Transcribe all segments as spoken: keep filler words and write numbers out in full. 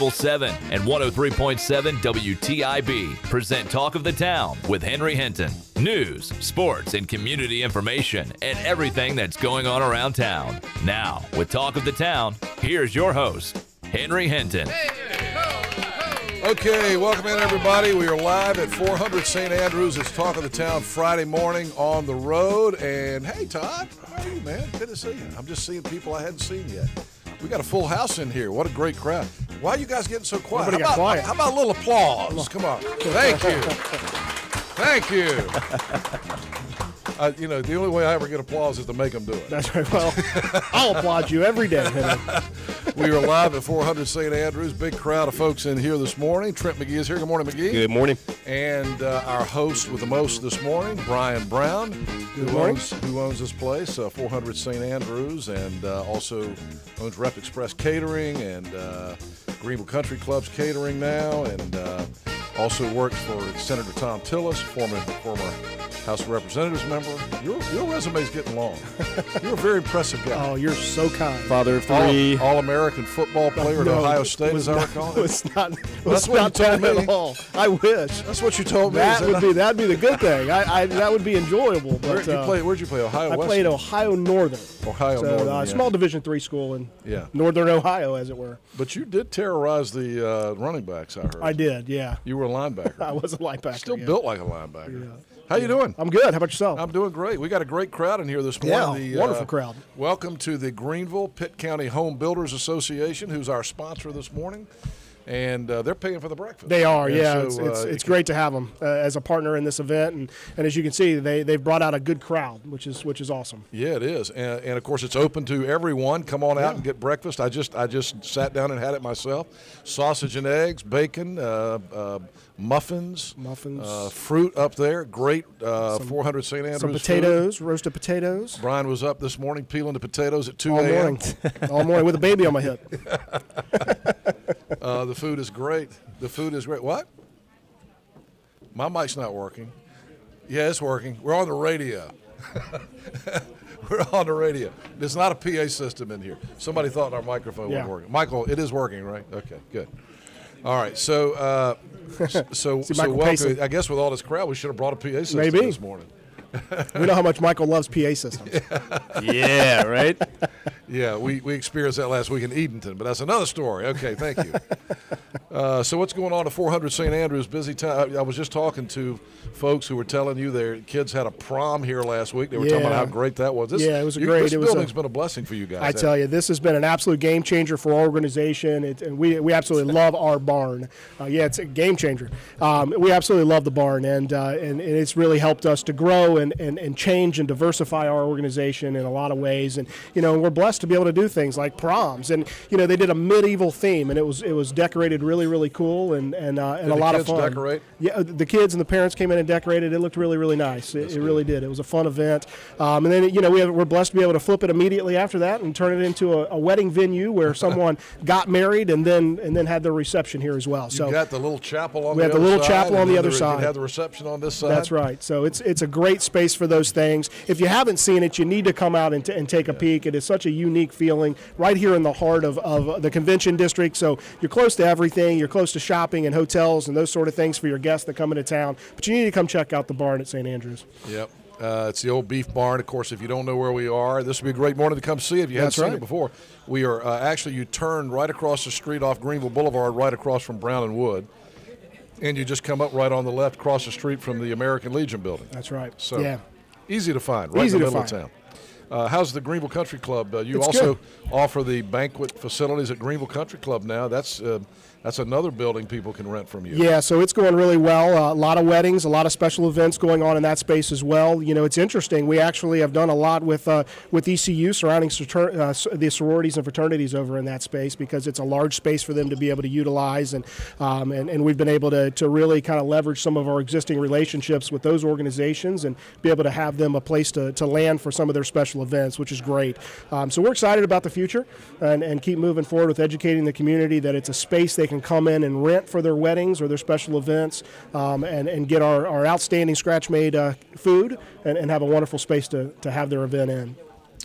Cable seven and one oh three point seven W T I B present Talk of the Town with Henry Hinton. News, sports, and community information and everything that's going on around town. Now, with Talk of the Town, here's your host, Henry Hinton. Okay, welcome in, everybody. We are live at four hundred Saint Andrews. It's Talk of the Town Friday morning on the road. And hey, Todd, how are you, man? Good to see you. I'm just seeing people I hadn't seen yet. We got a full house in here. What a great crowd. Why are you guys getting so quiet? Everybody How got about, quiet. how about a little applause? Come on. Thank you. Thank you. Uh, you know, the only way I ever get applause is to make them do it. That's right. Well, I'll applaud you every day, Henry. We are live at four hundred Saint Andrews. Big crowd of folks in here this morning. Trent McGee is here. Good morning, McGee. Good morning. And uh, our host with the most this morning, Brian Brown, Good who morning. owns, who owns this place, uh, four hundred Saint Andrews, and uh, also owns Rep Express Catering and uh, Greenville Country Club's catering now, and uh, also works for Senator Tom Tillis, former former House of Representatives member. Your your resume's getting long. You're a very impressive guy. Oh, you're so kind. Father of three. All, All-American football player at No, Ohio it State, was as I not- recall. It was not, it That's was what you not told that me. at all. I wish. That's what you told me. That is would be that'd be the good thing. I, I that would be enjoyable. Where But did you uh, play? Where'd you play? Ohio I West. played Ohio Northern. Ohio so, Northern. uh, yeah. small Division three school in Yeah. Northern Ohio, as it were. But you did terrorize the uh, running backs, I heard. I did. Yeah. You were a linebacker. I was a linebacker. Still yeah. built like a linebacker. Yeah. How you doing? I'm good. How about yourself? I'm doing great. We got a great crowd in here this Yeah, morning. The, wonderful uh, crowd. Welcome to the Greenville Pitt County Home Builders Association, who's our sponsor this morning. And uh, they're paying for the breakfast. They are, And yeah. so, it's it's, uh, it's you great to have them uh, as a partner in this event, and, and as you can see, they they've brought out a good crowd, which is which is awesome. can- Yeah, it is. And, and, of course, it's open to everyone. Come on out Yeah. and get breakfast. I just I just sat down and had it myself. Sausage and eggs, bacon, uh, uh, muffins. Muffins. Uh, fruit up there. Great uh, four hundred Saint Andrews Some food. potatoes, roasted potatoes, Brian was up this morning peeling the potatoes at two all a.m. morning, all morning with a baby on my hip. Uh, the food is great. The food is great. What? My mic's not working. Yeah, it's working. We're on the radio. We're on the radio. There's not a P A system in here. Somebody thought our microphone Yeah. wasn't working. Michael, it is working, right? Okay, good. All right, so uh, s- so See, so Michael welcome. Payson. I guess with all this crowd, we should have brought a P A system Maybe. this morning. We know how much Michael loves P A systems. Yeah, right? Yeah, we, we experienced that last week in Edenton, but that's another story. Okay, thank you. uh, so what's going on at four hundred Saint Andrews? Busy time. I was just talking to folks who were telling you their kids had a prom here last week. They were talking about Yeah. how great that was. This, Yeah, it was a you- great- This it was a- building's been a blessing for you guys. I tell you, this has been an absolute game changer for our organization, it, and we, we absolutely love our barn. Uh, yeah, it's a game changer. Um, we absolutely love the barn, and, uh, and and it's really helped us to grow and, and, and change and diversify our organization in a lot of ways. And you know, we're blessed to be able to do things like proms. And you know, they did a medieval theme, and it was it was decorated really really cool and and uh, and Did a the lot kids of fun. decorate? Yeah, the kids and the parents came in and decorated. It looked really really nice. It, it really did. It was a fun event. Um, and then you know we have, we're blessed to be able to flip it immediately after that and turn it into a, a wedding venue where someone got married and then and then had their reception here as well. You So got the little chapel on We the have the other little side, chapel and on the then other there- side. You have the reception on this side. that's right. So it's it's a great space for those things. If you haven't seen it, you need to come out and, t- and take a peek. It is such a unique feeling right here in the heart of, of the convention district. So you're close to everything. You're close to shopping and hotels and those sort of things for your guests that come into town. But you need to come check out the barn at Saint Andrews. Yep. Uh, it's the old beef barn. Of course, if you don't know where we are, this would be a great morning to come see it if you That's haven't seen right. it before. We are uh, actually, you turn right across the street off Greenville Boulevard, right across from Brown and Wood, and you just come up right on the left, across the street from the American Legion building. That's right. So yeah. easy to find, right Easy in the to middle find. of town. Uh, how's the Greenville Country Club? Uh, you It's also good. offer the banquet facilities at Greenville Country Club now. That's uh, that's another building people can rent from you. Yeah, so it's going really well. Uh, a lot of weddings, a lot of special events going on in that space as well. You know, it's interesting. We actually have done a lot with uh, with E C U surrounding frater- uh, s- the sororities and fraternities over in that space because it's a large space for them to be able to utilize, and um, and, and we've been able to, to really kind of leverage some of our existing relationships with those organizations and be able to have them a place to, to land for some of their special events, which is great. Um, so we're excited about the future and, and keep moving forward with educating the community that it's a space they can come in and rent for their weddings or their special events, um, and, and get our, our outstanding scratch-made uh, food and, and have a wonderful space to, to have their event in.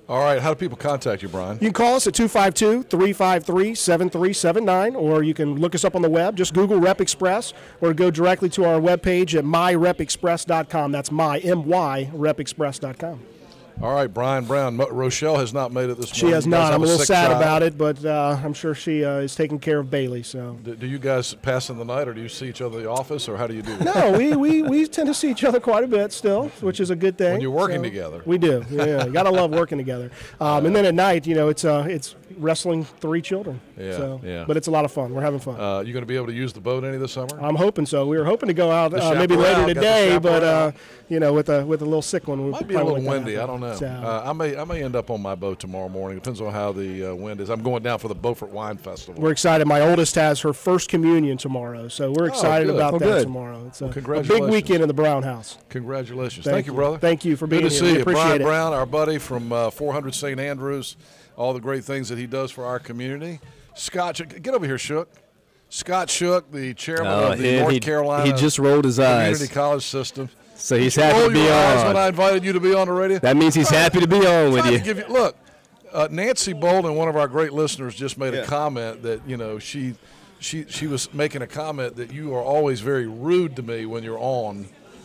All right, how do people contact you, Brian? You can call us at two five two, three five three, seven three seven nine, or you can look us up on the web. Just Google Rep Express, or go directly to our webpage at my rep express dot com. That's my, M Y, rep express dot com. All right, Brian Brown. Mo- Rochelle has not made it this She morning. has You guys not. have I'm a little sick sad child. about it, but uh, I'm sure she uh, is taking care of Bailey. So. Do, do you guys pass in the night, or do you see each other in the office, or how do you do that? No, we, we, we tend to see each other quite a bit still, which is a good thing. When you're working So, together. We do. Yeah, you gotta love working together. Um, and then at night, you know, it's uh, it's wrestling three children. Yeah, So, yeah. But it's a lot of fun. We're having fun. Uh, you going to be able to use the boat any this summer? I'm hoping so. We were hoping to go out The uh, maybe chaparral, later got the today, but uh, chaparral. you know, with a with a little sick one, we Might be a probably little won't windy. gonna I don't know. happen. So, Uh, I may I may end up on my boat tomorrow morning. Depends on how the uh, wind is. I'm going down for the Beaufort Wine Festival. we're excited. My oldest has her first communion tomorrow, so we're excited good. about Oh, that good. tomorrow. It's a, a big congratulations. weekend in the Brown house. Congratulations. Thank Thank, you, you. brother. Thank you for being Good to here. see We you. appreciate Brian it. Brown, our buddy from uh, four hundred Saint Andrews, all the great things that he does for our community. Scott, Shook- get over here, Shook. Scott Shook, the chairman Oh, of the he- North he- Carolina he just rolled his Community eyes. College System. So he's Did you happy roll to be your eyes when I on. invited you to be on the radio? That means he's happy to be on with Trying you. to give you look. Uh, Nancy Bolden, one of our great listeners, just made Yeah. a comment that you know she, she, she was making a comment that you are always very rude to me when you're on.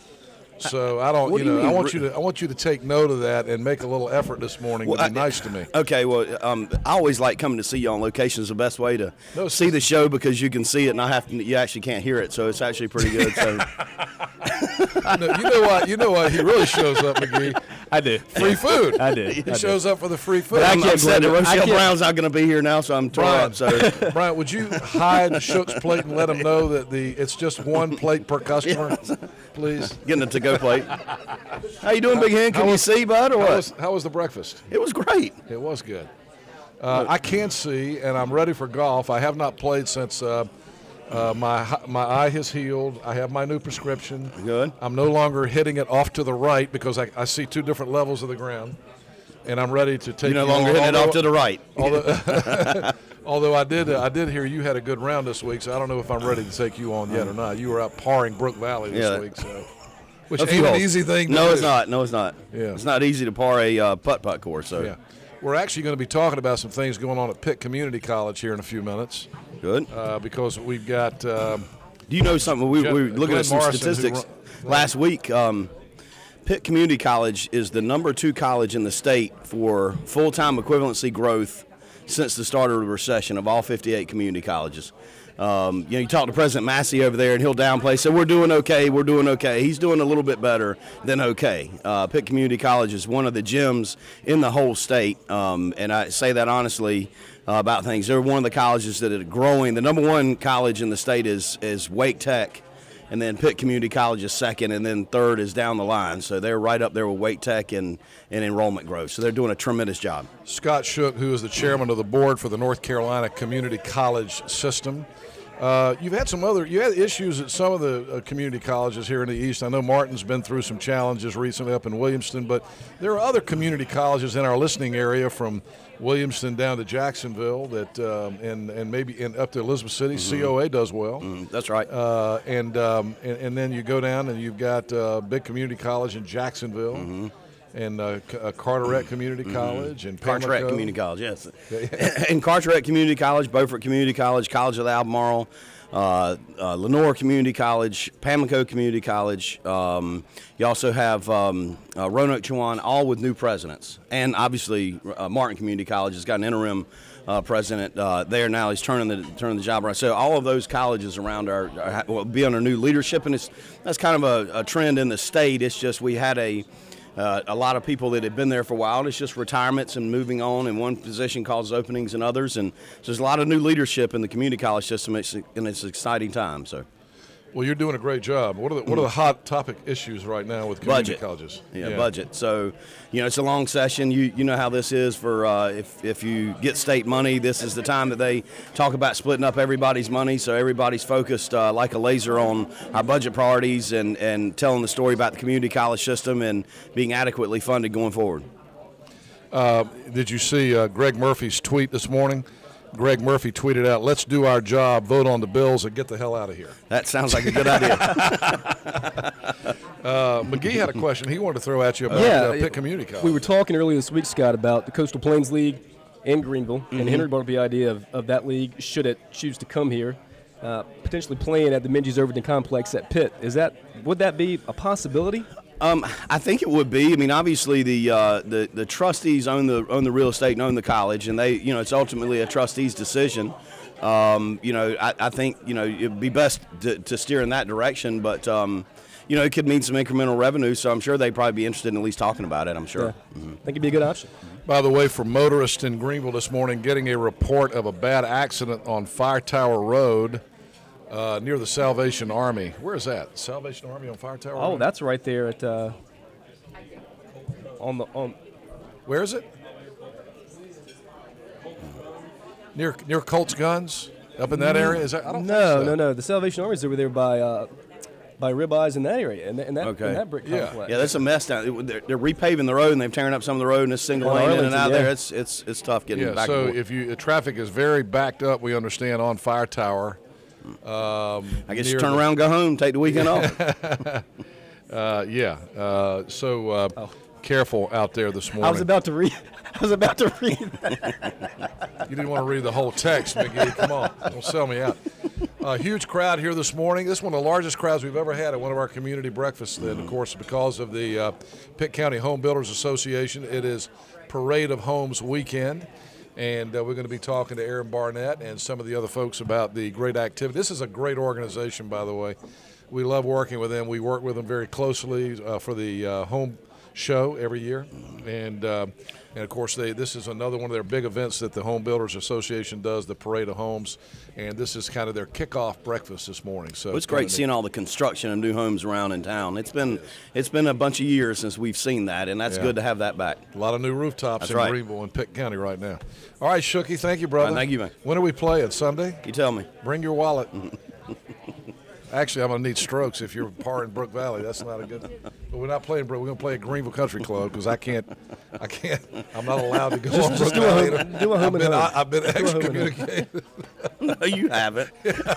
So I don't, What you do you know, I mean want ru- you to, I want you to take note of that and make a little effort this morning Well, to be I- nice to me. Okay, well, um, I always like coming to see you on location. Is the best way to No, see the show because you can see it and I have to. You actually can't hear it, so it's actually pretty good. So you, know, you know what? You know what? He really shows up, McGee. I did. Free food. I did. He I did. shows up for the free food. I I'm can't upset that blame it. I Rochelle can't- Brown's not going to be here now, so I'm tore Brian, up. So Brian, would you hide Shook's plate and let him know that the it's just one plate per customer, please? getting a to-go plate. How you doing, Big Hen? Can How you was- see, bud, or How what? was, how was the breakfast? It was great. It was good. Uh, I can see, and I'm ready for golf. I have not played since uh, uh, my my eye has healed. I have my new prescription. Good. I'm no longer hitting it off to the right because I, I see two different levels of the ground, and I'm ready to take. You're no you longer on, hitting it off although- to the right. Although, although I did, uh, I did hear you had a good round this week, so I don't know if I'm ready to take you on yet or not. You were out parring Brook Valley this Yeah. week, so which A ain't few an holes. easy thing. To No, do. it's not. No, it's not. Yeah. It's not easy to par a uh, putt-putt course. So Yeah, we're actually going to be talking about some things going on at Pitt Community College here in a few minutes good. uh, because we've got. Um, Do you know something? We, Jen- we were looking Glenn at some Morrison, who statistics run- last week. Um, Pitt Community College is the number two college in the state for full-time equivalency growth since the start of the recession of all fifty-eight community colleges. Um, you know, you talk to President Massey over there, and he'll downplay, say, we're doing okay, we're doing okay. He's doing a little bit better than okay. Uh, Pitt Community College is one of the gems in the whole state, um, and I say that honestly uh, about things. They're one of the colleges that are growing. The number one college in the state is, is Wake Tech, and then Pitt Community College is second, and then third is down the line. So they're right up there with Wake Tech and, and enrollment growth. So they're doing a tremendous job. Scott Shook, who is the chairman of the board for the North Carolina Community College System. Uh, you've had some other, you had issues at some of the uh, community colleges here in the East. I know Martin's been through some challenges recently up in Williamston, but there are other community colleges in our listening area from Williamston down to Jacksonville that, um, and, and maybe in, up to Elizabeth City. Mm-hmm. C O A does well. Mm, that's right. Uh, and, um, and and then you go down and you've got uh, big community college in Jacksonville, Mm-hmm. and uh, C- uh, Carteret Community College, and Carteret Pamlico. Community College, yes. And Carteret Community College, Beaufort Community College, College of Albemarle, uh, uh, Lenore Community College, Pamlico Community College. Um, you also have um, uh, Roanoke Chowan, all with new presidents. And obviously, uh, Martin Community College has got an interim uh, president uh, there now. He's turning the turning the job around. So all of those colleges around are, are will be under new leadership, and it's that's kind of a, a trend in the state. It's just we had a Uh, a lot of people that have been there for a while. It's just retirements and moving on, and one position causes openings in others. And so there's a lot of new leadership in the community college system, it's, and it's an exciting time. So, Well, you're doing a great job. What are the, what are the hot topic issues right now with community Budget. colleges? yeah, budget. So, you know, it's a long session. You you know how this is for uh, if if you get state money, this is the time that they talk about splitting up everybody's money. So everybody's focused uh, like a laser on our budget priorities and and telling the story about the community college system and being adequately funded going forward. Uh, did you see uh, Greg Murphy's tweet this morning? Greg Murphy tweeted out, "Let's do our job, vote on the bills, and get the hell out of here." That sounds like a good idea. uh, McGee had a question he wanted to throw at you about yeah, uh, Pitt Community College. We were talking earlier this week, Scott, about the Coastal Plains League in Greenville, Mm-hmm. and Henry brought up the idea of, of that league, should it choose to come here, uh, potentially playing at the Minges Overton Complex at Pitt. Is that would that be a possibility? Um, I think it would be. I mean, obviously the, uh, the the trustees own the own the real estate and own the college, and they, you know, it's ultimately a trustee's decision. Um, you know, I, I think you know it'd be best to, to steer in that direction, but um, you know, it could mean some incremental revenue. So I'm sure they'd probably be interested in at least talking about it. I'm sure. Yeah. Mm-hmm. I think it'd be a good option. By the way, for motorists in Greenville this morning, getting a report of a bad accident on Fire Tower Road. Uh, near the Salvation Army. Where is that? Salvation Army on Fire Tower? Oh, Road? that's right there at uh, on the on. Where is it? Near near Colt's Guns, up in that area. Is that? I don't No, think so. no, no. The Salvation Army's over there by uh, by Ribeyes in that area, in, that- in that Okay. in that brick Yeah. complex. Yeah, that's a mess down. They're, they're repaving the road, and they've tearing up some of the road, and it's single On lane in and Arlington, out yeah. there. It's it's it's tough getting Yeah. back So and forth. if you the traffic is very backed up, we understand on Fire Tower. Um, I guess near you turn the- around, go home, take the weekend off. Uh, yeah. Uh, so uh, Oh. careful out there this morning. I was about to read. I was about to read You didn't want to read the whole text, McGee. Come on, don't sell me out. A huge crowd here this morning. This is one of the largest crowds we've ever had at one of our community breakfasts. And of course, because of the uh, Pitt County Home Builders Association, it is Parade of Homes weekend. And uh, we're going to be talking to Aaron Barnett and some of the other folks about the great activity. This is a great organization, by the way. We love working with them. We work with them very closely uh, for the uh, home show every year. And, uh, and of course, they this is another one of their big events that the Home Builders Association does, the Parade of Homes. And this is kind of their kickoff breakfast this morning. So Well, it's great seeing all the construction of new homes around in town. It's been it's been a bunch of years since we've seen that, and that's Yeah. good to have that back. a lot of new rooftops That's in right. Greenville and Pitt County right now. All right, Shooky, thank you, brother. All right, thank you, man. When are we playing? Sunday? You tell me. Bring your wallet. Actually, I'm going to need strokes if you're par in Brook Valley. That's not a good. But we're not playing Brook. We're going to play at Greenville Country Club because I can't. I can't. I'm not allowed to go on Brook just do a Valley. home- do a home I've and been, home. I, I've been Do a home and home. excommunicated. No, you haven't.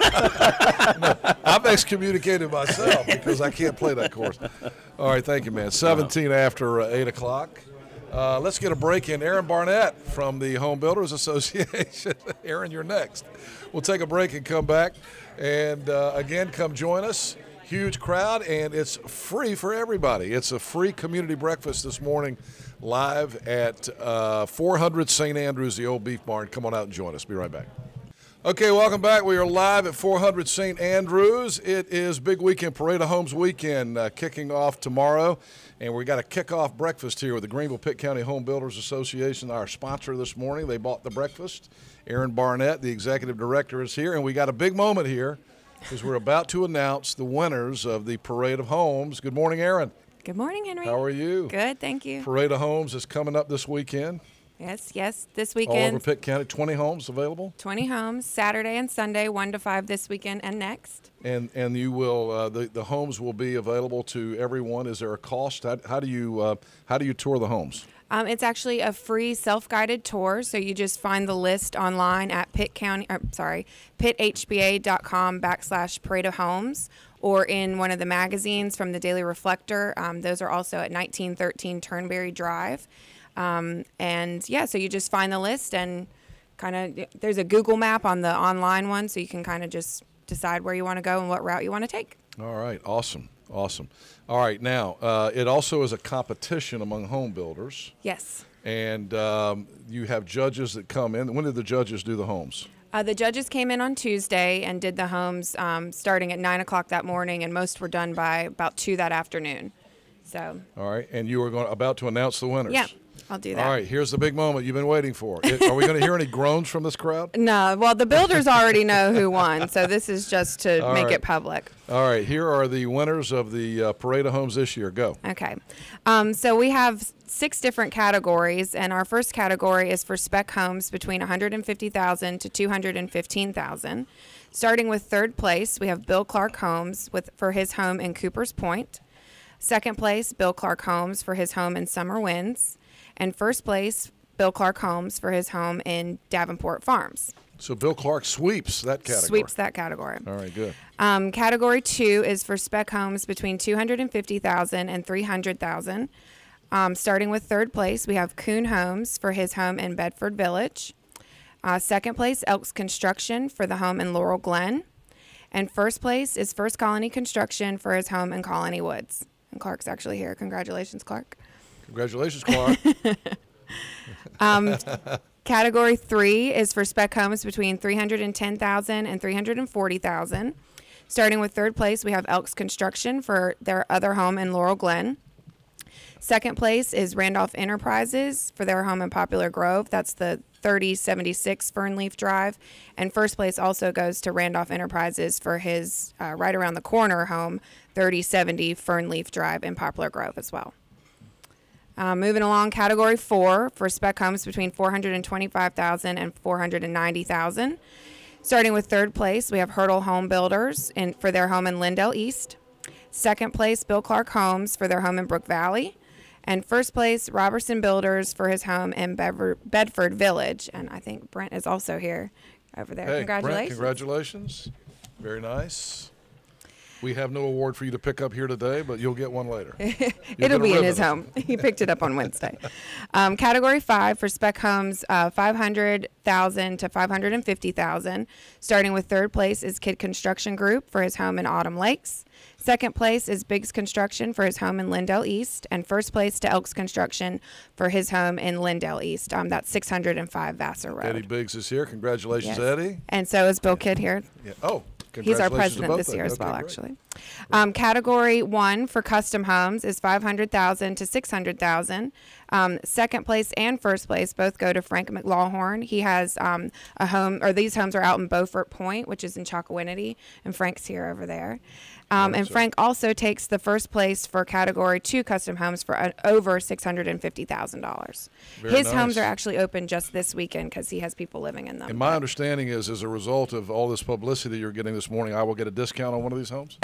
I'm excommunicated myself because I can't play that course. All right, thank you, man. seventeen after uh, eight o'clock. Uh, let's get a break in. Aaron Barnett from the Home Builders Association. Aaron, you're next. We'll take a break and come back. And uh, again, come join us. Huge crowd, and it's free for everybody. It's a free community breakfast this morning live at uh, four hundred Saint Andrews, the old beef barn. Come on out and join us. Be right back. Okay, welcome back. We are live at four hundred Saint Andrews. It is Big Weekend, Parade of Homes weekend, uh, kicking off tomorrow. And we got a kickoff breakfast here with the Greenville Pitt County Home Builders Association, our sponsor this morning. They bought the breakfast. Aaron Barnett, the executive director, is here. And we got a big moment here because we're about to announce the winners of the Parade of Homes. Good morning, Aaron. Good morning, Henry. How are you? Good, thank you. Parade of Homes is coming up this weekend. Yes, yes. This All over weekend, Pitt County, twenty homes available. twenty homes, Saturday and Sunday, one to five this weekend and next. And and you will uh, the the homes will be available to everyone. Is there a cost? How, how do you uh, how do you tour the homes? Um, it's actually a free self-guided tour, so you just find the list online at Pitt County, or, sorry, pitt h b a dot com backslash Parade of Homes, or in one of the magazines from the Daily Reflector. Um, those are also at nineteen thirteen Turnberry Drive. Um, and yeah, so you just find the list and kind of, there's a Google map on the online one, so you can kind of just decide where you want to go and what route you want to take. All right, awesome, awesome. All right, now uh, it also is a competition among home builders, Yes. and um, you have judges that come in. When did the judges do the homes? Uh, the judges came in on Tuesday and did the homes um, starting at nine o'clock that morning, and most were done by about two that afternoon. So, All right, and you are going about to announce the winners. yeah, I'll do that. All right, here's the big moment you've been waiting for. It, are we going to hear any groans from this crowd? No, well, the builders already know who won, so this is just to All make right. it public. All right, here are the winners of the uh, Parade of Homes this year. Go. Okay. Um, so we have six different categories, and our first category is for spec homes between one hundred fifty thousand dollars to two hundred fifteen thousand dollars. Starting with third place, we have Bill Clark Homes with for his home in Coopers Point. Second place, Bill Clark Homes for his home in Summer Winds. And first place, Bill Clark Homes for his home in Davenport Farms. So Bill Clark sweeps that category. Sweeps that category. All right, good. Um, category two is for spec homes between two hundred fifty thousand dollars and three hundred thousand dollars. Um, starting with third place, we have Kuhn Homes for his home in Bedford Village. Uh, second place, Elks Construction for the home in Laurel Glen. And first place is First Colony Construction for his home in Colony Woods. And Clark's actually here. Congratulations, Clark. Congratulations, Clark. um, category three is for spec homes between three hundred ten thousand dollars and three hundred forty thousand dollars. Starting with third place, we have Elks Construction for their other home in Laurel Glen. Second place is Randolph Enterprises for their home in Poplar Grove. That's the thirty seventy-six Fernleaf Drive. And first place also goes to Randolph Enterprises for his uh, right around the corner home, thirty seventy Fernleaf Drive in Poplar Grove as well. Uh, moving along, category four for spec homes between four hundred twenty-five thousand dollars and four hundred ninety thousand dollars. Starting with third place, we have Hurdle Home Builders in, for their home in Lindell East. Second place, Bill Clark Homes for their home in Brook Valley. And first place, Robertson Builders for his home in Bever- Bedford Village. And I think Brent is also here over there. Hey, Congratulations. Brent, congratulations. Very nice. We have no award for you to pick up here today, but you'll get one later. It'll be in his home. He picked it up on Wednesday. Um, category five for spec homes, uh, five hundred thousand dollars to five hundred fifty thousand dollars. Starting with third place is Kidd Construction Group for his home in Autumn Lakes. Second place is Biggs Construction for his home in Lindell East. And first place to Elks Construction for his home in Lindell East. Um, that's six hundred five Vassar Road. Eddie Biggs is here. Congratulations, Yes. Eddie. And so is Bill Kidd here. Yeah. Oh, He's our congratulations to president both this of year you. as well, Okay, great. actually. Um, category one for custom homes is five hundred thousand dollars to six hundred thousand dollars. Um, second place and first place both go to Frank McLawhorn. He has um, a home, or these homes are out in Beaufort Point, which is in Chocowinity, and Frank's here over there. Um, and Frank also takes the first place for category two custom homes for uh, over six hundred fifty thousand dollars. Very His homes nice. are actually open just this weekend because he has people living in them. And my understanding is, as a result of all this publicity you're getting this morning, I will get a discount on one of these homes.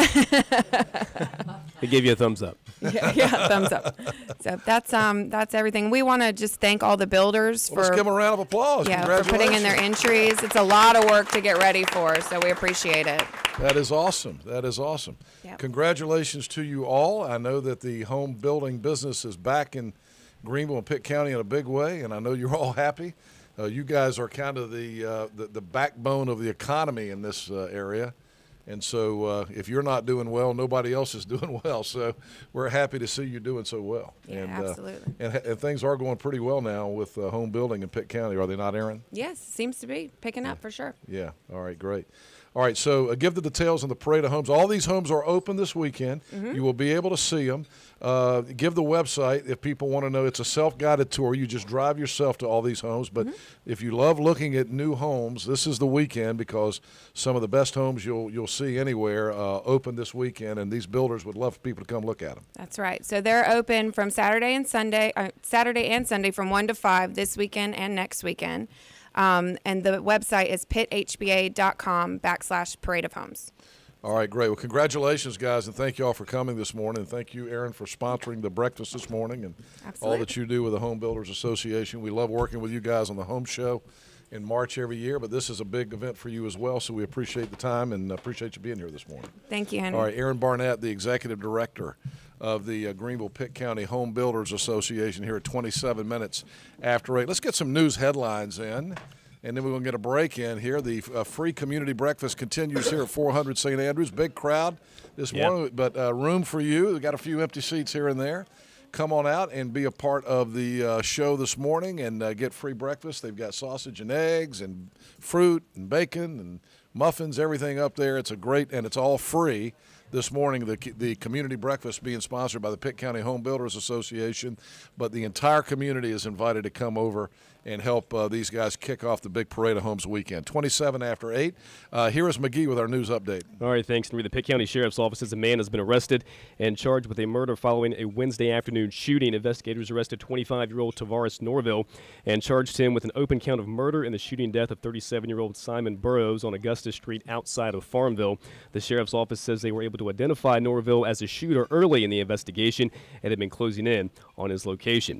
He gave you a thumbs up. yeah, yeah, thumbs up. So that's um that's everything. We want to just thank all the builders Well, let's for give them a round of applause. yeah for putting in their entries. It's a lot of work to get ready for, so we appreciate it. That is awesome. That is awesome. Yep. Congratulations to you all. I know that the home building business is back in Greenville and Pitt County in a big way, and I know you're all happy. Uh, you guys are kind of the, uh, the the backbone of the economy in this uh, area. And so uh, if you're not doing well, nobody else is doing well. So we're happy to see you doing so well. Yeah, and, absolutely. Uh, and, and things are going pretty well now with uh, home building in Pitt County, are they not, Aaron? Yes, seems to be picking up for sure. Yeah. All right, great. All right, so uh, give the details on the parade of homes. All these homes are open this weekend. Mm-hmm. You will be able to see them. Uh, give the website if people want to know. It's a self-guided tour. You just drive yourself to all these homes. But Mm-hmm. if you love looking at new homes, this is the weekend because some of the best homes you'll you'll see anywhere uh, open this weekend, and these builders would love for people to come look at them. That's right. So they're open from Saturday and Sunday, uh, Saturday and Sunday from one to five this weekend and next weekend. Um, and the website is pithba.com backslash parade of homes. All right, great. Well, congratulations, guys, and thank you all for coming this morning. And thank you, Aaron, for sponsoring the breakfast this morning and Absolutely. all that you do with the Home Builders Association. We love working with you guys on the home show in March every year, but this is a big event for you as well, so we appreciate the time and appreciate you being here this morning. Thank you, Henry. All right, Aaron Barnett, the executive director of the uh, Greenville-Pitt County Home Builders Association here at twenty-seven minutes after eight. Let's get some news headlines in. And then we're going to get a break in here. The uh, free community breakfast continues here at four hundred Saint Andrews. Big crowd this Yep. morning, but uh, room for you. We've got a few empty seats here and there. Come on out and be a part of the uh, show this morning and uh, get free breakfast. They've got sausage and eggs and fruit and bacon and muffins, everything up there. It's a great, and it's all free. This morning, the the community breakfast being sponsored by the Pitt County Home Builders Association, but the entire community is invited to come over and help uh, these guys kick off the big Parade of Homes weekend. twenty-seven after eight. Uh, here is McGee with our news update. All right, thanks, Henry. The Pitt County Sheriff's Office says a man has been arrested and charged with a murder following a Wednesday afternoon shooting. Investigators arrested twenty-five-year-old Tavares Norville and charged him with an open count of murder in the shooting death of thirty-seven-year-old Simon Burrows on Augusta Street outside of Farmville. The Sheriff's Office says they were able to identify Norville as a shooter early in the investigation and had been closing in on his location.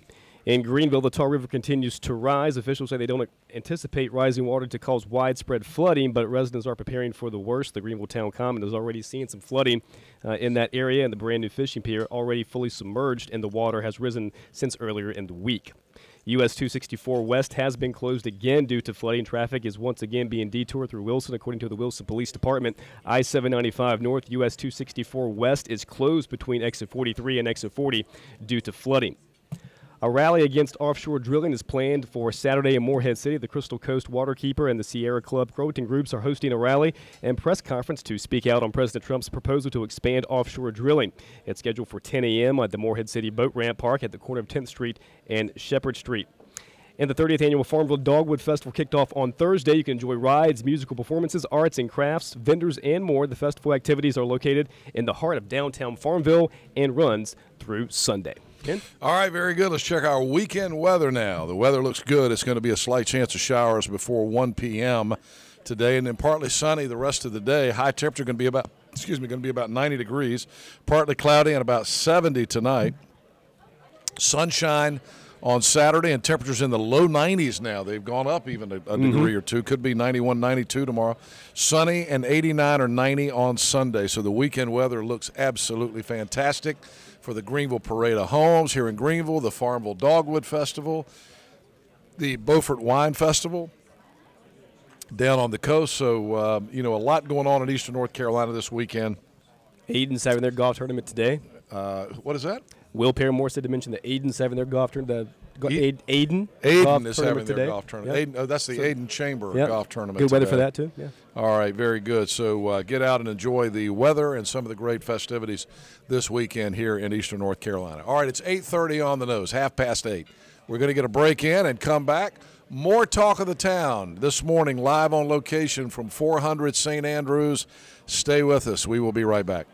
In Greenville, the Tar River continues to rise. Officials say they don't anticipate rising water to cause widespread flooding, but residents are preparing for the worst. The Greenville Town Common is already seeing some flooding uh, in that area, and the brand new fishing pier already fully submerged, and the water has risen since earlier in the week. U S two sixty-four West has been closed again due to flooding. Traffic is once again being detoured through Wilson, according to the Wilson Police Department. I seven ninety-five North, U S two sixty-four West is closed between exit forty-three and exit forty due to flooding. A rally against offshore drilling is planned for Saturday in Morehead City. The Crystal Coast Waterkeeper and the Sierra Club Croatan groups are hosting a rally and press conference to speak out on President Trump's proposal to expand offshore drilling. It's scheduled for ten a m at the Morehead City Boat Ramp Park at the corner of tenth Street and Shepherd Street. And the thirtieth Annual Farmville Dogwood Festival kicked off on Thursday. You can enjoy rides, musical performances, arts and crafts, vendors, and more. The festival activities are located in the heart of downtown Farmville and runs through Sunday. Ken? All right, very good. Let's check our weekend weather now. The weather looks good. It's going to be a slight chance of showers before one p m today, and then partly sunny the rest of the day. High temperature going to be about, excuse me, going to be about ninety degrees. Partly cloudy and about seventy tonight. Sunshine on Saturday, and temperatures in the low nineties now. They've gone up even a, a mm-hmm. degree or two. Could be ninety-one, ninety-two tomorrow. Sunny and eighty-nine or ninety on Sunday. So the weekend weather looks absolutely fantastic for the Greenville Parade of Homes here in Greenville, the Farmville Dogwood Festival, the Beaufort Wine Festival down on the coast. So, uh, you know, a lot going on in eastern North Carolina this weekend. Aiden's having their golf tournament today. Uh, what is that? Will Paramore said to mention that Aiden's having their golf tournament. The E- Aiden, Aiden golf is tournament having their today. golf tournament. Yep. Aiden, oh, that's the So- Aiden Chamber Yep. golf tournament. Good weather today. for that, too. Yeah. All right, very good. So uh, get out and enjoy the weather and some of the great festivities this weekend here in eastern North Carolina. All right, it's eight thirty on the nose, half past eight. We're going to get a break in and come back. More Talk of the Town this morning, live on location from four hundred Saint Andrews. Stay with us. We will be right back.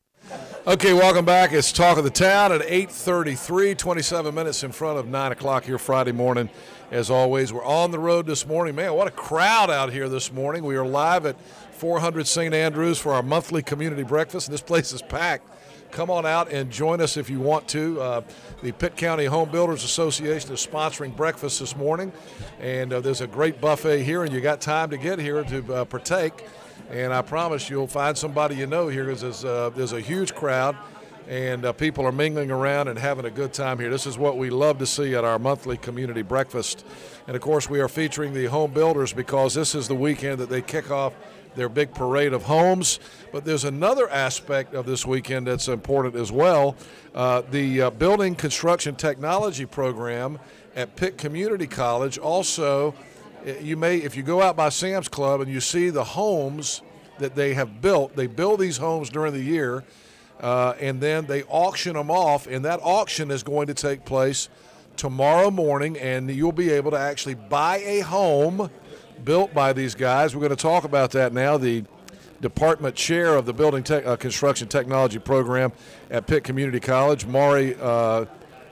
Okay, welcome back. It's Talk of the Town at eight thirty-three, twenty-seven minutes in front of nine o'clock here Friday morning. As always, we're on the road this morning. Man, what a crowd out here this morning. We are live at four hundred Saint Andrews for our monthly community breakfast, and this place is packed. Come on out and join us if you want to. Uh, the Pitt County Home Builders Association is sponsoring breakfast this morning, and uh, there's a great buffet here, and you got time to get here to uh, partake. And I promise you'll find somebody you know here, because there's, uh, there's a huge crowd, and uh, people are mingling around and having a good time here. This is what we love to see at our monthly community breakfast. And, of course, we are featuring the home builders because this is the weekend that they kick off their big parade of homes. But there's another aspect of this weekend that's important as well. Uh, the uh, Building Construction Technology program at Pitt Community College also, you may, if you go out by Sam's Club and you see the homes that they have built, they build these homes during the year, uh, and then they auction them off, and that auction is going to take place tomorrow morning, and you'll be able to actually buy a home built by these guys. We're going to talk about that now. The department chair of the Building Te- uh, Construction Technology program at Pitt Community College, Maury uh,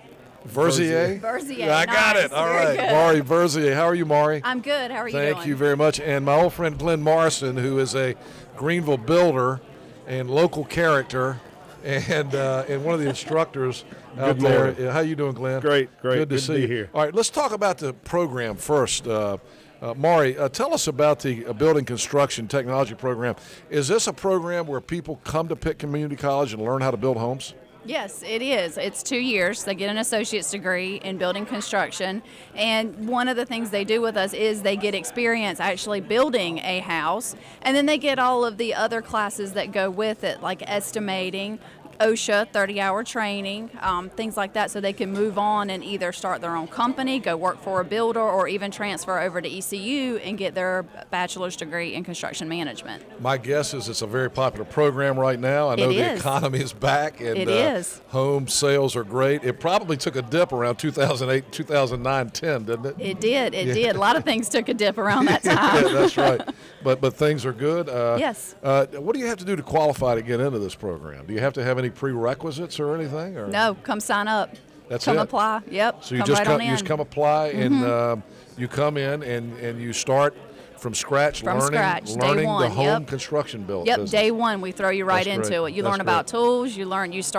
Verzier. Verzier, I got nice. it. All Very right, good. Maury Verzier. How are you, Maury? I'm good. How are you Thank doing? you very much. And my old friend Glenn Morrison, who is a Greenville builder and local character, and uh, and one of the instructors out Good there. morning. Uh, How you doing, Glenn? Great, great. Good to Good to see be you here. All right, let's talk about the program first. Uh, uh, Maury, uh, tell us about the uh, Building Construction Technology program. Is this a program where people come to Pitt Community College and learn how to build homes? Yes, it is. It's two years. They get an associate's degree in building construction. And one of the things they do with us is they get experience actually building a house. And then they get all of the other classes that go with it, like estimating, OSHA, thirty-hour training, um, things like that, so they can move on and either start their own company, go work for a builder, or even transfer over to E C U and get their bachelor's degree in construction management. My guess is it's a very popular program right now. I know It the is. economy is back, and It uh, is. home sales are great. It probably took a dip around two thousand eight, two thousand nine, ten, didn't it? It did. It did. A lot of things took a dip around that time. Yeah, that's right. But but things are good. Uh, Yes. Uh, what do you have to do to qualify to get into this program? Do you have to have any prerequisites or anything? Or? No, come sign up. That's come it? apply. Yep. So you come just right come, on you in. just come apply, and um, you come in and, and you start from scratch, From learning scratch, day learning the one, home yep. construction build. Yep, business. day one we throw you right That's into great. it. You That's learn about great. tools. You learn. You start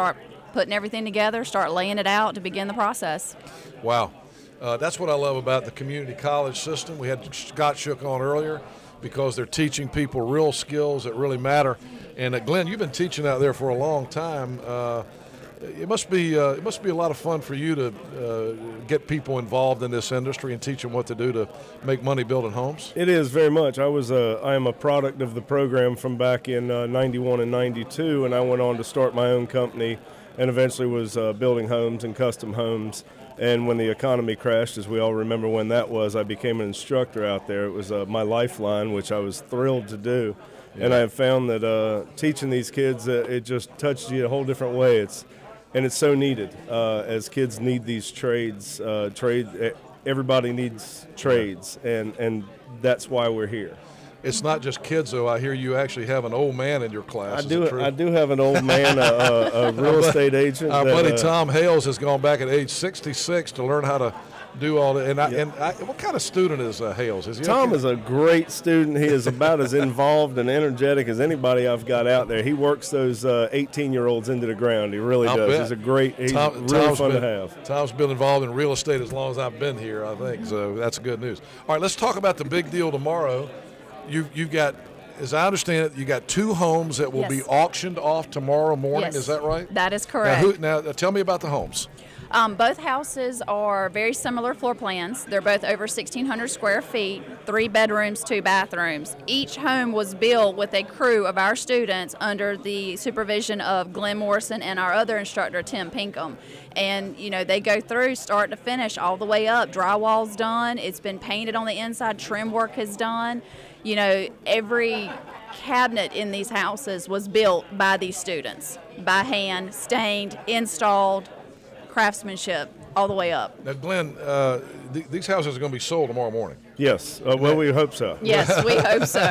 putting everything together, start laying it out to begin the process. Wow. Uh, that's what I love about the community college system. We had Scott Shook on earlier because they're teaching people real skills that really matter. And uh, Glenn, you've been teaching out there for a long time. Uh, it must be uh, it must be a lot of fun for you to uh, get people involved in this industry and teach them what to do to make money building homes. It is very much. I was a, I am a product of the program from back in uh, ninety-one and ninety-two, and I went on to start my own company and eventually was uh, building homes and custom homes. And when the economy crashed, as we all remember when that was, I became an instructor out there. It was uh, my lifeline, which I was thrilled to do. Yeah. And I have found that uh, teaching these kids, uh, it just touches you a whole different way. It's and it's so needed uh, as kids need these trades. Uh, trade, everybody needs trades, and and that's why we're here. It's not just kids, though. I hear you actually have an old man in your class. I Is do. it true? I do have an old man, a, a, a real estate agent. Our that, buddy uh, Tom Hales has gone back at age sixty-six to learn how to do all that. And, I, Yep. and I, what kind of student is uh, Hales? Is he Tom okay? is a great student. He is about as involved and energetic as anybody I've got out there. He works those uh, eighteen-year-olds into the ground. He really I'll does. bet. He's a great. He's Tom- really Tom's fun been, to have. Tom's been involved in real estate as long as I've been here, I think. So that's good news. All right, let's talk about the big deal tomorrow. You, you've got, as I understand it, you got two homes that will Yes. be auctioned off tomorrow morning. Yes. Is that right? That is Now, correct. who, now, tell me about the homes. Um, both houses are very similar floor plans. They're both over sixteen hundred square feet, three bedrooms, two bathrooms. Each home was built with a crew of our students under the supervision of Glenn Morrison and our other instructor, Tim Pinkham. And, you know, they go through start to finish all the way up. Drywall's done. It's been painted on the inside. Trim work is done. You know, every cabinet in these houses was built by these students, by hand, stained, installed, craftsmanship all the way up. Now, Glenn, uh, th- these houses are going to be sold tomorrow morning. Yes. Uh, well, we hope so. Yes, we hope so.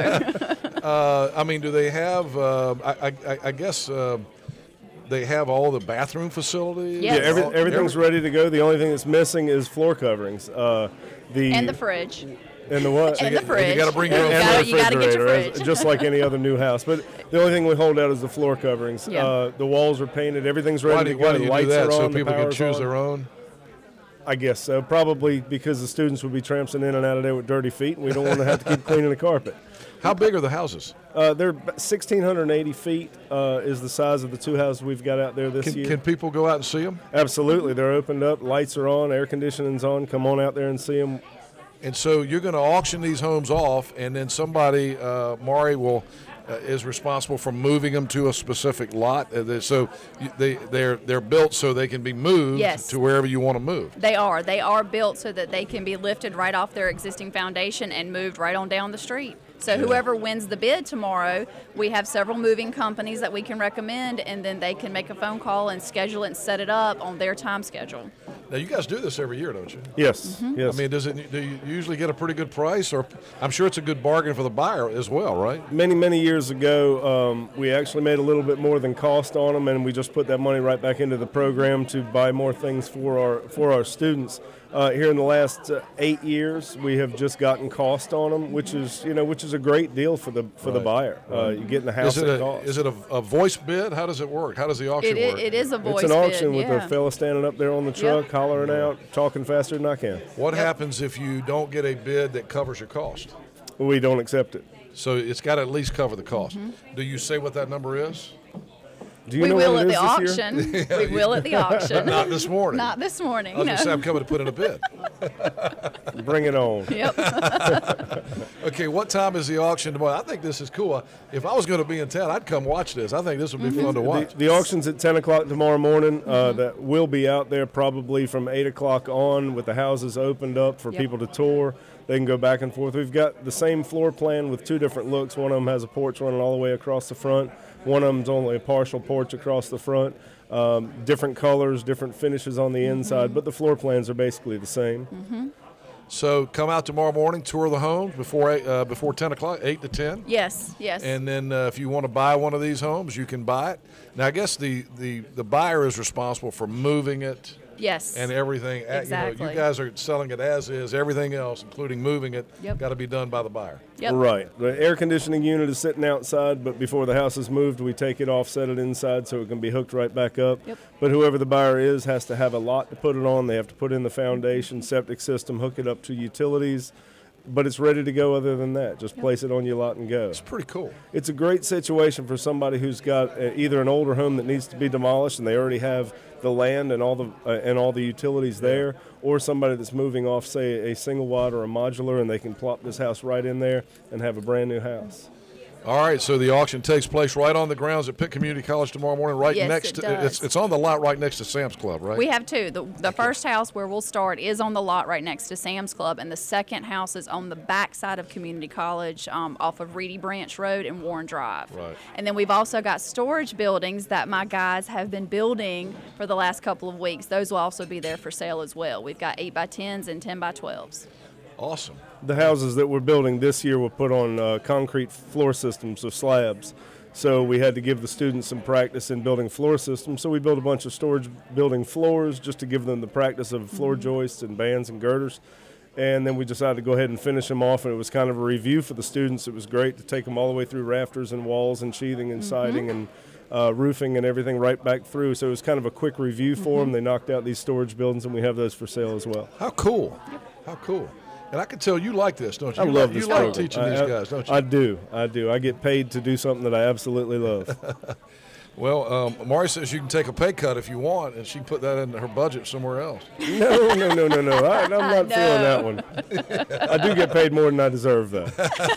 Uh, I mean, do they have, uh, I, I, I guess uh, they have all the bathroom facilities? Yes. Yeah, every, All- everything's every- ready to go. The only thing that's missing is floor coverings. Uh, the And the fridge. and the what? And the fridge. gotta bring your You own and gotta- the you gotta get your refrigerator, as- fridge. just like any other new house. But the only thing we hold out is the floor coverings. Yeah. Uh, the walls are painted. Everything's ready Why to do, go. why do The you do lights that are so on, the people can power's choose on. their own? I guess so. Probably because the students would be tramping in and out of there with dirty feet, and we don't want to have to keep cleaning the carpet. How big are the houses? Uh, they're one thousand six hundred eighty feet uh, is the size of the two houses we've got out there this Can, year. can people go out and see them? Absolutely. They're opened up. Lights are on. Air conditioning's on. Come on out there and see them. And so you're going to auction these homes off, and then somebody, uh, Maury, will uh, is responsible for moving them to a specific lot. Uh, they- so you- they they're they're built so they can be moved Yes. to wherever you want to move. They are. They are built so that they can be lifted right off their existing foundation and moved right on down the street. So whoever wins the bid tomorrow, we have several moving companies that we can recommend, and then they can make a phone call and schedule it and set it up on their time schedule. Now you guys do this every year, don't you? Yes. Mm-hmm. Yes. I mean, does it? Do you usually get a pretty good price, or I'm sure it's a good bargain for the buyer as well, right? many, many years ago, um, we actually made a little bit more than cost on them, and we just put that money right back into the program to buy more things for our for our students. Uh, here in the last uh, eight years, we have just gotten cost on them, which is you know which is a great deal for the for the Right. buyer. Uh, you're getting the house Is it at a cost. is it a, a voice bid? How does it work? How does the auction It, work? it, it is a voice It's an auction bid, with yeah. a fella standing up there on the truck, hollering out, talking faster than I can. What happens if you don't get a bid that covers your cost? We don't accept it. So it's got to at least cover the cost. Mm-hmm. Do you say what that number is? Do you We know will what at it the is this year? auction. We will at the auction. Not this morning. Not this morning. I was no. going to say I'm coming to put in a bid. Bring it on. Yep. Okay, what time is the auction tomorrow? I think this is cool. If I was going to be in town, I'd come watch this. I think this would be Mm-hmm. fun to watch. The, the auction's at ten o'clock tomorrow morning. Uh, Mm-hmm. that will be out there probably from eight o'clock on with the houses opened up for Yep. people to tour. They can go back and forth. We've got the same floor plan with two different looks. One of them has a porch running all the way across the front. One of them's only a partial porch across the front. Um, different colors, different finishes on the inside, but the floor plans are basically the same. Mm-hmm. So come out tomorrow morning, tour the homes before eight, uh, before ten o'clock, eight to ten. Yes, yes. And then uh, if you want to buy one of these homes, you can buy it. Now I guess the, the, the buyer is responsible for moving it Yes. And everything, at- you know, Exactly. you guys are selling it as is. Everything else, including moving it, Yep. got to be done by the buyer. Yep. Right. The air conditioning unit is sitting outside, but before the house is moved, we take it off, set it inside so it can be hooked right back up. Yep. But whoever the buyer is has to have a lot to put it on. They have to put in the foundation, septic system, hook it up to utilities. But it's ready to go other than that. Just place it on your lot and go. It's pretty cool. It's a great situation for somebody who's got uh, either an older home that needs to be demolished and they already have the land and all the uh, and all the utilities there, or somebody that's moving off, say, a single wide or a modular, and they can plop this house right in there and have a brand new house. All right, so the auction takes place right on the grounds at Pitt Community College tomorrow morning, right Yes, next it to does. it's it's on the lot right next to Sam's Club, right? We have two. The, the first house where we'll start is on the lot right next to Sam's Club, and the second house is on the back side of Community College um, off of Reedy Branch Road and Warren Drive. Right. And then we've also got storage buildings that my guys have been building for the last couple of weeks. Those will also be there for sale as well. We've got eight by tens and ten by twelves. Awesome. The houses that we're building this year were put on uh, concrete floor systems of slabs. So we had to give the students some practice in building floor systems. So we built a bunch of storage building floors just to give them the practice of floor joists and bands and girders. And then we decided to go ahead and finish them off, and it was kind of a review for the students. It was great to take them all the way through rafters and walls and sheathing and siding and uh, roofing and everything right back through. So it was kind of a quick review for them. They knocked out these storage buildings, and we have those for sale as well. How cool. How cool. And I can tell you like this, don't you? I You love like, this You like program. teaching I- these I- guys, don't you? I do. I do. I get paid to do something that I absolutely love. Well, um, Mari says you can take a pay cut if you want, and she can put that in her budget somewhere else. No, no, no, no, no. I, I'm not No. feeling that one. I do get paid more than I deserve, though.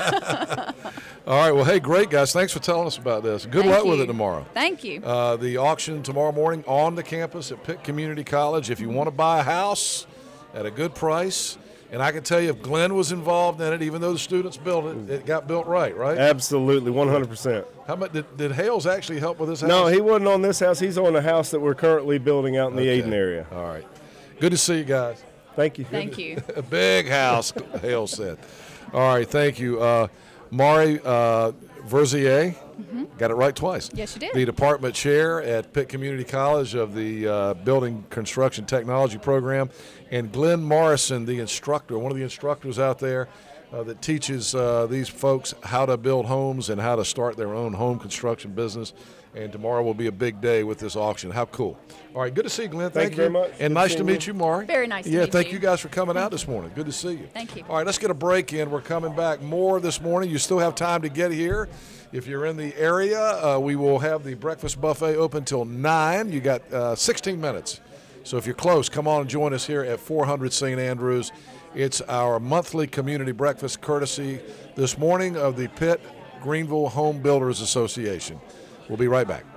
All right. Well, hey, great, guys. Thanks for telling us about this. Good Thank luck with you. it tomorrow. Thank you. Uh, the auction tomorrow morning on the campus at Pitt Community College. If you want to buy a house at a good price, and I can tell you if Glenn was involved in it, even though the students built it, it got built right, right? Absolutely, one hundred percent. How much did, did Hales actually help with this house? No, he wasn't on this house. He's on a house that we're currently building out in the Okay. Aden area. All right. Good to see you guys. Thank you. Thank you. A big house, Hale said. All right, thank you. Uh, Mari uh, Verzier, got it right twice. Yes, you did. The department chair at Pitt Community College of the uh, Building Construction Technology Program, and Glenn Morrison, the instructor, one of the instructors out there uh, that teaches uh, these folks how to build homes and how to start their own home construction business. And tomorrow will be a big day with this auction. How cool. All right, good to see you, Glenn. Thank you very much. And Good nice to seeing meet you. you, Mari. Very nice to yeah, meet thank you. you guys for coming out this morning. Good to see you. Thank you. All right, let's get a break in. We're coming back more this morning. You still have time to get here. If you're in the area, uh, we will have the breakfast buffet open till nine. You got uh, sixteen minutes. So if you're close, come on and join us here at four hundred Saint Andrews. It's our monthly community breakfast courtesy this morning of the Pitt Greenville Home Builders Association. We'll be right back.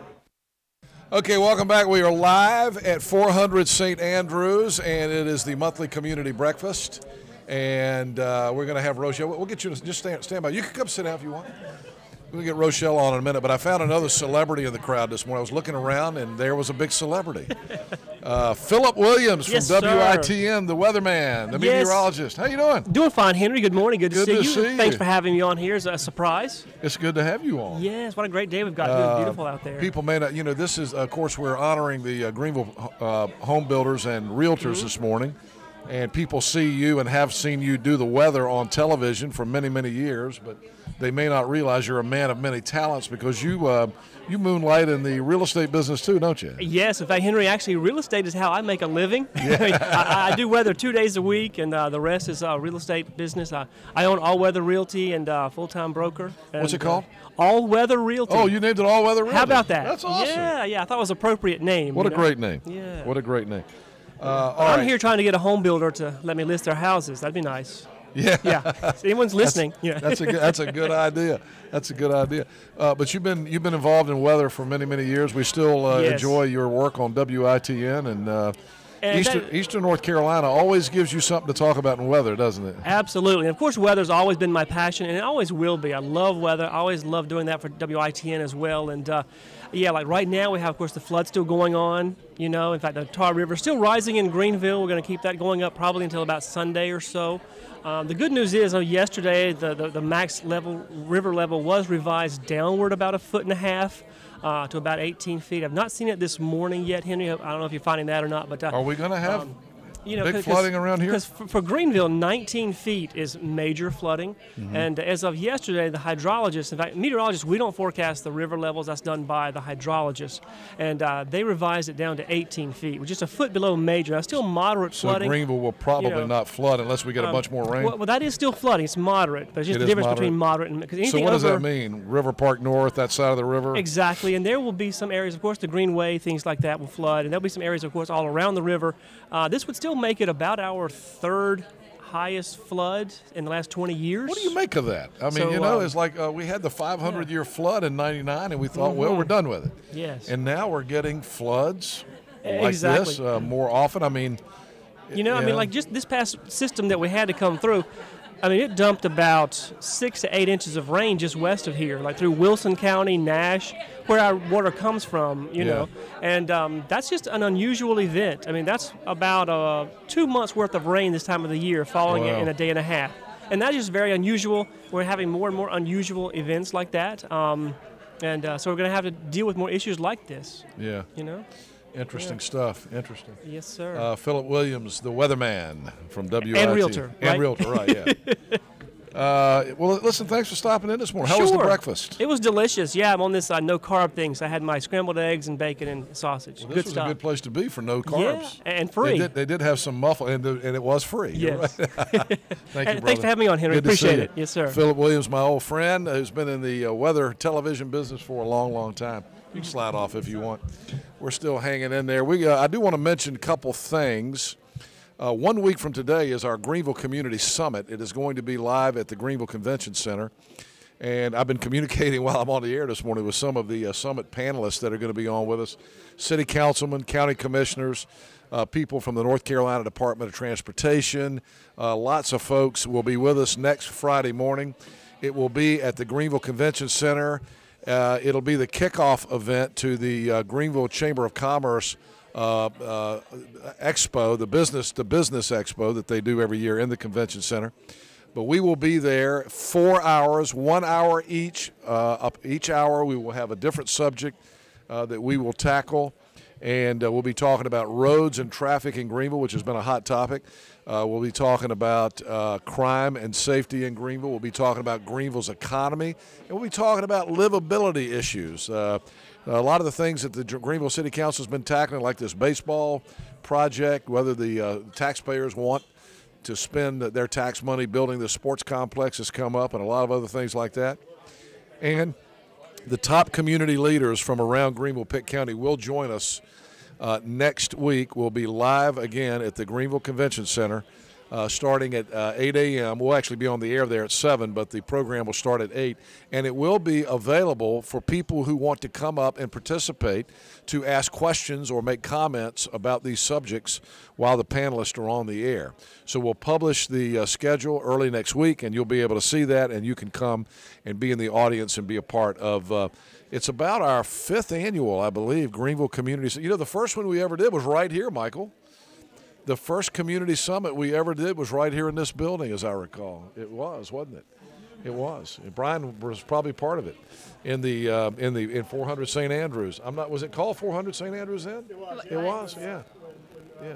Okay, welcome back. We are live at four hundred Saint Andrews, and it is the monthly community breakfast. And uh, we're going to have Rochelle. We'll get you to just stand, stand by. You can come sit down if you want. We'll get Rochelle on in a minute, but I found another celebrity in the crowd this morning. I was looking around, and there was a big celebrity. Uh, Philip Williams from Yes, sir. W I T N, the weatherman, the Yes. meteorologist. How you doing? Doing fine, Henry. Good morning. Good to Good see to you. see Thanks you. for having me on here. It's a surprise. It's good to have you on. Yes, what a great day we've got. Uh, Beautiful out there. People may not, you know, this is, of course, we're honoring the uh, Greenville uh, home builders and realtors Mm-hmm. this morning. And people see you and have seen you do the weather on television for many, many years, but they may not realize you're a man of many talents because you uh, you moonlight in the real estate business too, don't you? Yes, in fact, Henry, actually, real estate is how I make a living. I, I do weather two days a week, and uh, the rest is uh, real estate business. I, I own All Weather Realty and uh, full-time broker. What's it And, called? Uh, All Weather Realty. Oh, you named it All Weather Realty. How about that? That's awesome. Yeah, yeah. I thought it was an appropriate name. What you a know? great name. Yeah. What a great name. Uh, all I'm right. here trying to get a home builder to let me list their houses. That'd be nice. Yeah. Yeah. If anyone's listening. yeah. That's a good, that's a good idea. That's a good idea. Uh, but you've been you've been involved in weather for many many years. We still uh, Yes. enjoy your work on W I T N and. Uh, And Eastern, that- Eastern North Carolina always gives you something to talk about in weather, doesn't it? Absolutely. And of course, weather's always been my passion, and it always will be. I love weather. I always love doing that for W I T N as well. And uh, yeah, like right now, we have, of course, the flood still going on. You know, in fact, the Tar River still rising in Greenville. We're going to keep that going up probably until about Sunday or so. Um, the good news is, uh, yesterday, the, the, the max level, river level was revised downward about a foot and a half. uh, to about eighteen feet. I've not seen it this morning yet, Henry. I don't know if you're finding that or not. But uh, Are we going to have um, you know, big flooding around here? Because for, for Greenville, nineteen feet is major flooding. Mm-hmm. And as of yesterday, the hydrologists, in fact, meteorologists, we don't forecast the river levels. That's done by the hydrologists. And uh, they revised it down to eighteen feet, which is a foot below major. That's still moderate So flooding. Greenville will probably you know, not flood unless we get a um, bunch more rain. Well, well, that is still flooding. It's moderate, but it's just It the is difference moderate? between moderate and because So anything what does over, that mean? River Park North, that side of the river? Exactly, and there will be some areas, of course, the Greenway, things like that will flood, and there'll be some areas, of course, all around the river. Uh, this would still make it about our third highest flood in the last twenty years. What do you make of that? I mean, So, you know, um, it's like uh, we had the five hundred year flood in ninety-nine, and we thought, Mhm. well, we're done with it. Yes. And now we're getting floods like Exactly. this uh, more often. I mean, You know, I mean, yeah. like just this past system that we had to come through, I mean, it dumped about six to eight inches of rain just west of here, like through Wilson County, Nash, where our water comes from, you Yeah. know. And um, that's just an unusual event. I mean, that's about uh, two months' worth of rain this time of the year, falling Wow. in a day and a half. And that is very unusual. We're having more and more unusual events like that. Um, and uh, so we're going to have to deal with more issues like this, yeah, you know. interesting stuff. Interesting. Yes, sir. Uh, Philip Williams, the weatherman from W I T. And realtor, And right? realtor, right, yeah. uh, well, listen, thanks for stopping in this morning. How was the Sure. breakfast? It was delicious. Yeah, I'm on this uh, no carb thing, so I had my scrambled eggs and bacon and sausage. Well, good this was stuff. a good place to be for no carbs. Yeah, and free. They did, they did have some muffle, and, the- and it was free. You're Yes. right. Thank you, And brother. thanks for having me on, Henry. Good to see Appreciate you. it. Yes, sir. Philip Williams, my old friend, who's been in the uh, weather television business for a long, long time. You can slide off if you want. We're still hanging in there. We, uh, I do want to mention a couple things. Uh, one week from today is our Greenville Community Summit. It is going to be live at the Greenville Convention Center. And I've been communicating while I'm on the air this morning with some of the uh, summit panelists that are going to be on with us. City councilmen, county commissioners, uh, people from the North Carolina Department of Transportation. Uh, lots of folks will be with us next Friday morning. It will be at the Greenville Convention Center. Uh, it'll be the kickoff event to the uh, Greenville Chamber of Commerce uh, uh, Expo, the business the business expo that they do every year in the convention center. But we will be there four hours, one hour each. Uh, up each hour, we will have a different subject uh, that we will tackle, and uh, we'll be talking about roads and traffic in Greenville, which has been a hot topic. Uh, we'll be talking about uh, crime and safety in Greenville. We'll be talking about Greenville's economy, and we'll be talking about livability issues. Uh, a lot of the things that the Greenville City Council has been tackling, like this baseball project, whether the uh, taxpayers want to spend their tax money building the sports complex has come up, and a lot of other things like that. And the top community leaders from around Greenville, Pitt County will join us uh, next week. We'll be live again at the Greenville Convention Center uh, starting at uh, eight a m We'll actually be on the air there at seven, but the program will start at eight. And it will be available for people who want to come up and participate to ask questions or make comments about these subjects while the panelists are on the air. So we'll publish the uh, schedule early next week, and you'll be able to see that, and you can come and be in the audience and be a part of uh, it's about our fifth annual, I believe, Greenville Community. You know, the first one we ever did was right here, Michael. The first community summit we ever did was right here in this building, as I recall. It was, wasn't it? It was. And Brian was probably part of it in the uh, in the in four hundred Saint Andrews. I'm not. Was it called four hundred Saint Andrews then? It was. It was. Yeah. Yeah.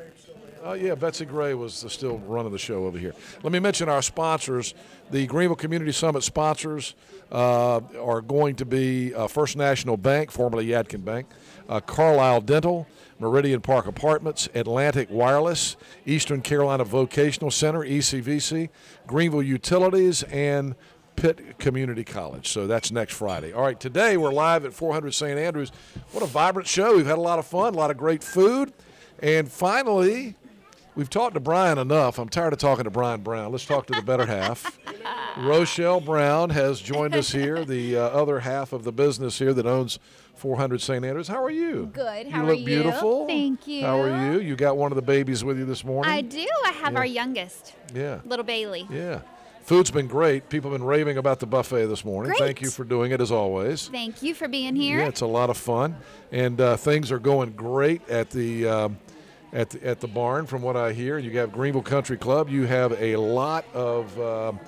Oh, yeah, Betsy Gray was the still running the show over here. Let me mention our sponsors. The Greenville Community Summit sponsors uh, are going to be uh, First National Bank, formerly Yadkin Bank, uh, Carlisle Dental, Meridian Park Apartments, Atlantic Wireless, Eastern Carolina Vocational Center, E C V C, Greenville Utilities, and Pitt Community College. So that's next Friday. All right, today we're live at four hundred Saint Andrews. What a vibrant show. We've had a lot of fun, a lot of great food. And finally, we've talked to Brian enough. I'm tired of talking to Brian Brown. Let's talk to the better half. Rochelle Brown has joined us here, the uh, other half of the business here that owns four hundred Saint Andrews. How are you? Good. How you are look you? beautiful. Thank you. How are you? You got one of the babies with you this morning? I do. I have Yeah. our youngest, Yeah. little Bailey. Yeah. Food's been great. People have been raving about the buffet this morning. Great. Thank you for doing it, as always. Thank you for being here. Yeah, it's a lot of fun, and uh, things are going great at the um, at the, at the barn, from what I hear. You have Greenville Country Club. You have a lot of um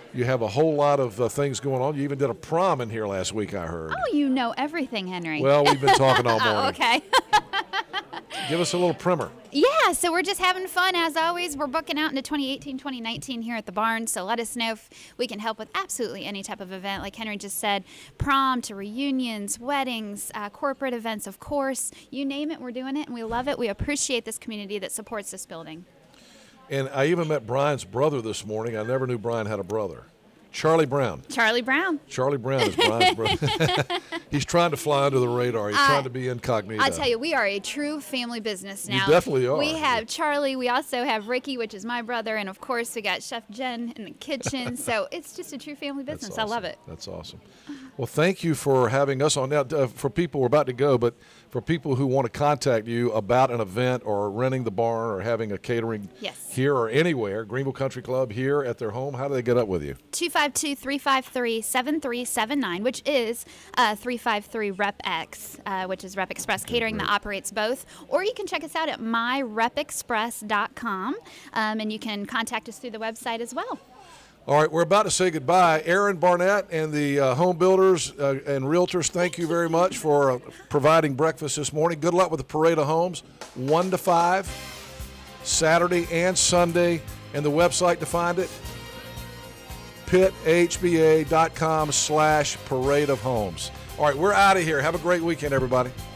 You have a whole lot of uh, things going on. You even did a prom in here last week, I heard. Oh, you know everything, Henry. Well, we've been talking all morning. Oh, okay. Give us a little primer. Yeah, so we're just having fun as always. We're booking out into twenty eighteen, twenty nineteen here at the barn, so let us know if we can help with absolutely any type of event. Like Henry just said, prom to reunions, weddings, uh, corporate events, of course. You name it, we're doing it, and we love it. We appreciate this community that supports this building. And I even met Brian's brother this morning. I never knew Brian had a brother. Charlie Brown. Charlie Brown. Charlie Brown is Brian's brother. He's trying to fly under the radar. He's uh, trying to be incognito. I'll tell you, we are a true family business now. You definitely are. We have Charlie. We also have Ricky, which is my brother. And, of course, we got Chef Jen in the kitchen. So it's just a true family business. Awesome. I love it. That's awesome. Well, thank you for having us on. Now, uh, for people, we're about to go, but for people who want to contact you about an event or renting the barn or having a catering yes. here or anywhere, Greenville Country Club here at their home, how do they get up with you? two five two, three five three, seven three seven nine, which is uh, three five three Rep X, uh, which is Rep Express Catering that operates both. Or you can check us out at my rep express dot com, um, and you can contact us through the website as well. All right, we're about to say goodbye. Aaron Barnett and the uh, home builders uh, and realtors, thank you very much for uh, providing breakfast this morning. Good luck with the Parade of Homes, one to five, Saturday and Sunday. And the website to find it, pit h b a dot com slash parade of homes. All right, we're out of here. Have a great weekend, everybody.